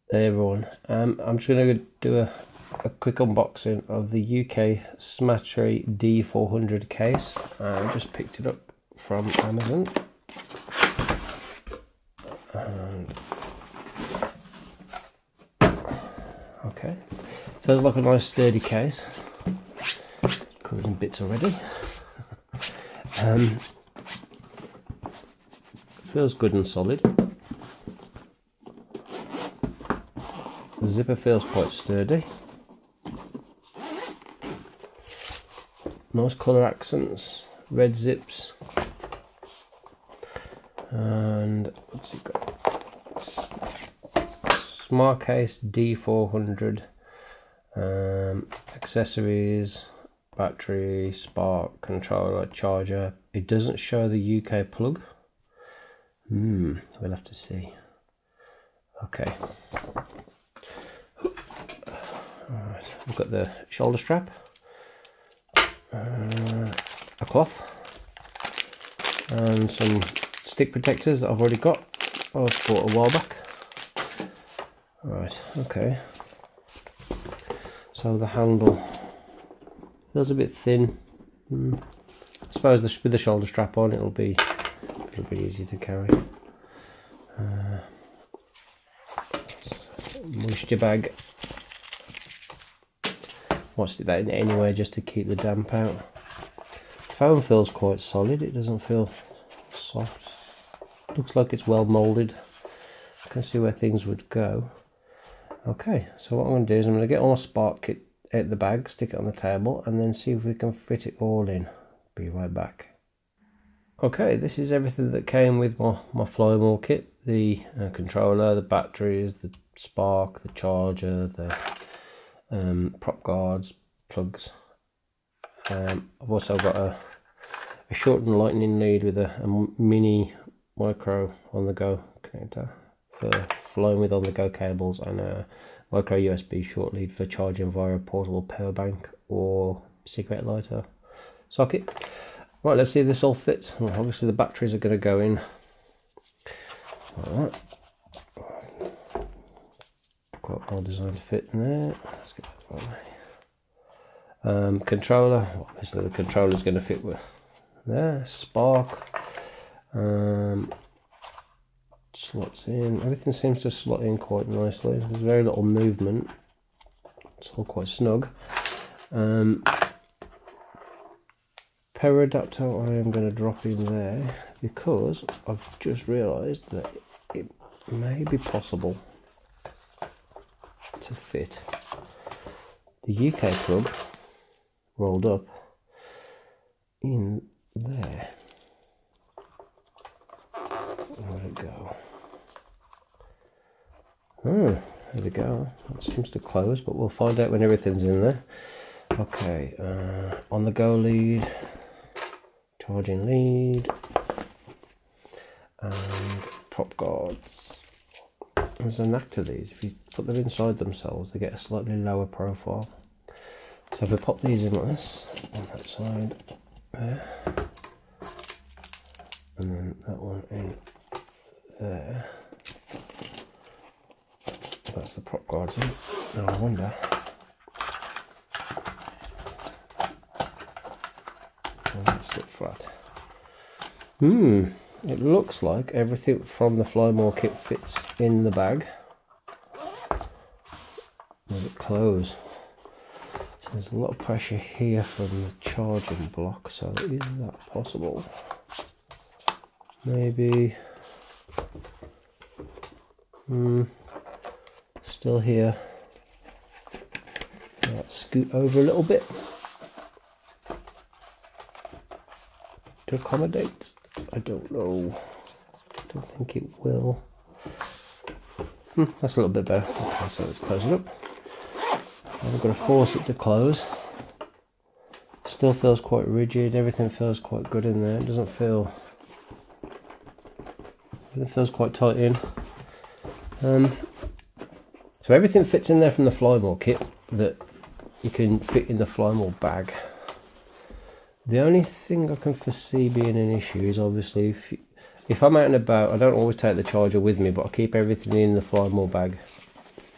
Hey everyone, I'm just going to do a quick unboxing of the UK Smatree D400 case. I just picked it up from Amazon. And okay, feels like a nice sturdy case, covered in bits already. Feels good and solid. The zipper feels quite sturdy. Nice colour accents, red zips, and what's it got? Smart case D400, accessories, battery, spark, controller, charger. It doesn't show the UK plug. We'll have to see. Okay. Alright, we've got the shoulder strap, a cloth, and some stick protectors that I've already got. I was bought a while back. Right, okay. So the handle feels a bit thin. I suppose with the shoulder strap on, it'll be a little bit easy to carry. Moisture bag. Might stick that in anyway just to keep the damp out. Foam feels quite solid, it doesn't feel soft. Looks like it's well moulded. I can see where things would go. Okay, so what I'm going to do is I'm going to get all my Spark kit out the bag, stick it on the table, and then see if we can fit it all in. Be right back. Okay, this is everything that came with my fly ball kit. The controller, the batteries, the Spark, the charger, the prop guards, plugs. I've also got a shortened lightning lead with a mini micro on the go connector for flying with on the go cables, and a micro USB short lead for charging via a portable power bank or cigarette lighter socket. Right, let's see if this all fits. Well, obviously the batteries are going to go in. Alright. Quite well designed to fit in there. Let's get that right. Controller, obviously the controller is going to fit with there. Spark, slots in. Everything seems to slot in quite nicely. There's very little movement. It's all quite snug. Power adapter I am going to drop in there because I've just realised that it may be possible to fit the UK plug rolled up in there. Where'd it go? Oh, there we go. It seems to close, but we'll find out when everything's in there. Okay, on the go lead, charging lead, and prop guards. There's a knack to these. If you put them inside themselves, they get a slightly lower profile. So if we pop these in like this, on that side there, and then that one in there, that's the prop guards in. Now I wonder, let's sit flat. It looks like everything from the Flymore kit fits in the bag. Let it close. So there's a lot of pressure here from the charging block, so is that possible? Maybe. Still here. Let's scoot over a little bit to accommodate. I don't know. I don't think it will. That's a little bit better. Okay, so let's close it up. I'm going to force it to close. Still feels quite rigid. Everything feels quite good in there. It doesn't feel. It feels quite tight in. So everything fits in there from the Flymore kit that you can fit in the Flymore bag. The only thing I can foresee being an issue is obviously if I'm out and about, I don't always take the charger with me, but I keep everything in the Flymore bag.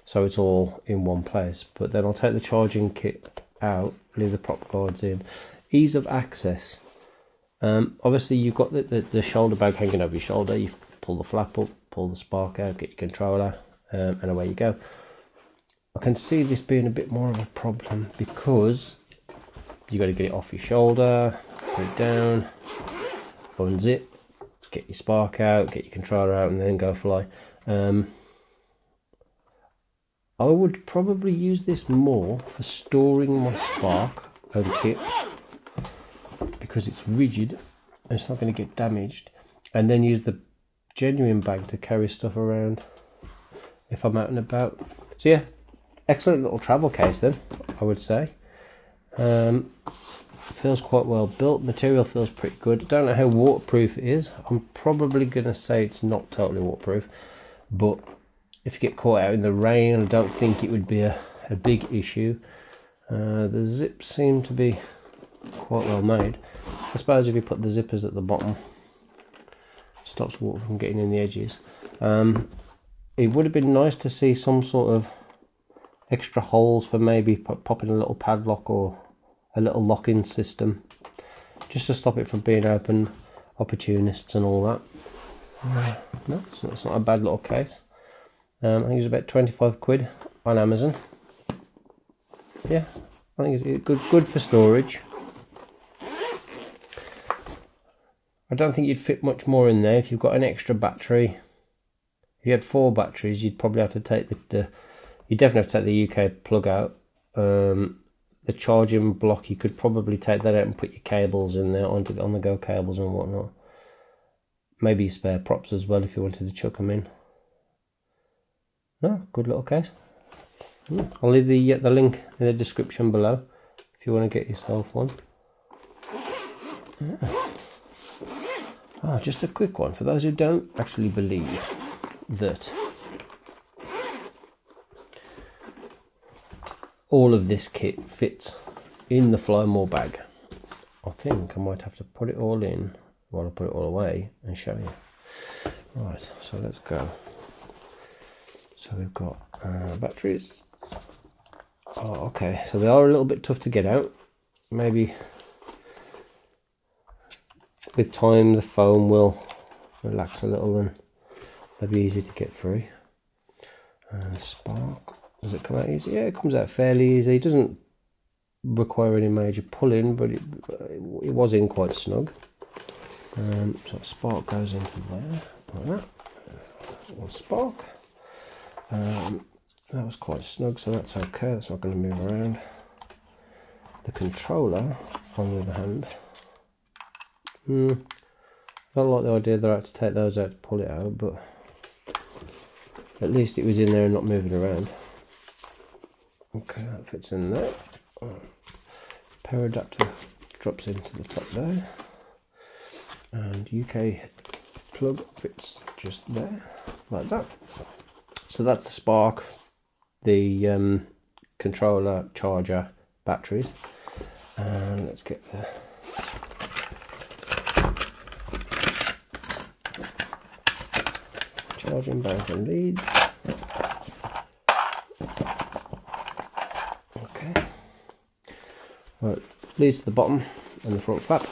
so it's all in one place. But then I'll take the charging kit out, leave the prop guards in. Ease of access. Obviously you've got the shoulder bag hanging over your shoulder. You pull the flap up, pull the Spark out, get your controller, and away you go. I can see this being a bit more of a problem because you got to get it off your shoulder, put it down, unzip, get your Spark out, get your controller out, and then go fly. I would probably use this more for storing my Spark and kit because it's rigid and it's not going to get damaged, and then use the genuine bag to carry stuff around if I'm out and about. So yeah, excellent little travel case then, I would say. Feels quite well built, material feels pretty good. I don't know how waterproof it is. I'm probably going to say it's not totally waterproof, but if you get caught out in the rain, I don't think it would be a big issue. The zips seem to be quite well made. I suppose if you put the zippers at the bottom, it stops water from getting in the edges. It would have been nice to see some sort of extra holes for maybe popping a little padlock or a little lock-in system, just to stop it from being open, opportunists and all that. No, it's not a bad little case. I think it was about 25 quid on Amazon. Yeah, I think it's good for storage. I don't think you'd fit much more in there if you've got an extra battery. If you had 4 batteries, you'd probably have to take you definitely have to take the UK plug out. The charging block, you could probably take that out and put your cables in there, on the go cables and whatnot. Maybe your spare props as well if you wanted to chuck them in. No, good little case. I'll leave the link in the description below if you want to get yourself one. Yeah. Oh, just a quick one for those who don't actually believe that all of this kit fits in the Fly More bag. I think I might have to put it all in while I put it all away and show you. Right, so let's go. So we've got batteries. Oh, okay, so they are a little bit tough to get out. Maybe with time the foam will relax a little and they'll be easy to get free. Spark, does it come out easy? Yeah, it comes out fairly easy. It doesn't require any major pulling, but it was in quite snug. So Spark goes into there like that. One Spark. That was quite snug, so that's okay. That's not going to move around. The controller, on the other hand, I don't like the idea that I had to take those out to pull it out, but at least it was in there and not moving around. Okay, that fits in there. Power adapter drops into the top there, and UK plug fits just there, like that. So that's the Spark, the controller, charger, batteries, and let's get the charging bank and leads. Okay, right, leads to the bottom and the front flap.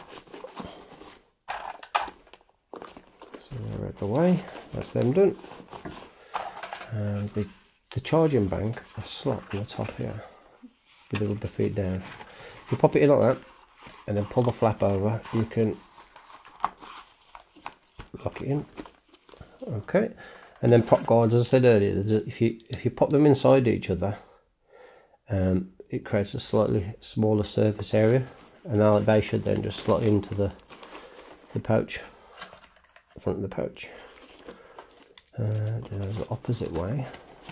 So they're out the way, that's them done. And the charging bank, a slot on the top here with the rubber feet down. You pop it in like that and then pull the flap over, you can lock it in. Okay, and then prop guards, as I said earlier, if you pop them inside each other, it creates a slightly smaller surface area, and now they should then just slot into the pouch, the front of the pouch. The opposite way.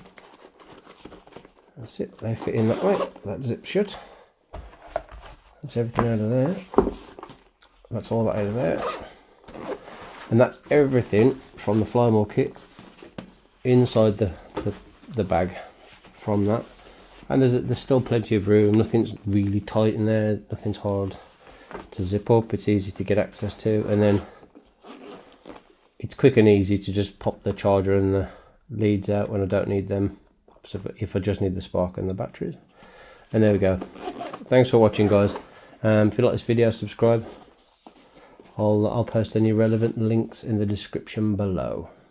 That's it, they fit in that way. That zip shut. That's everything out of there. That's all that out of there. And that's everything from the Fly More kit inside the bag from that. And there's still plenty of room. Nothing's really tight in there. Nothing's hard to zip up. It's easy to get access to, and then it's quick and easy to just pop the charger and the leads out when I don't need them So if I just need the spark and the batteries. And there we go. Thanks for watching, guys. If you like this video, subscribe. I'll post any relevant links in the description below.